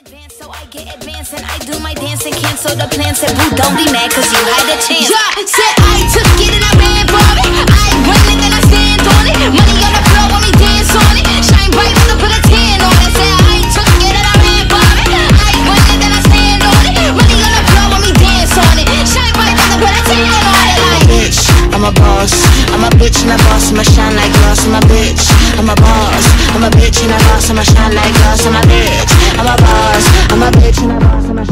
advance, so I get advanced and I do my dance and cancel the plans. Said boo, don't be mad cause you had a chance. Yeah, said I took it and I ran for it. I win it and I stand on it. Money on the floor when we dance on it. Shine bright when I put a tan on it. Said I took it and I ran for it. I win it and I stand on it. Money on the floor when we dance on it. Shine bright when I put a tan on it. Like bitch, I'm a boss. I'm a bitch and a boss. I'ma shine like glass. I'm a bitch. I'm a boss. I'm a bitch and a boss. I'ma shine like glass. I'm a bitch. I'm a boss. I'm a bitch and a boss. I'ma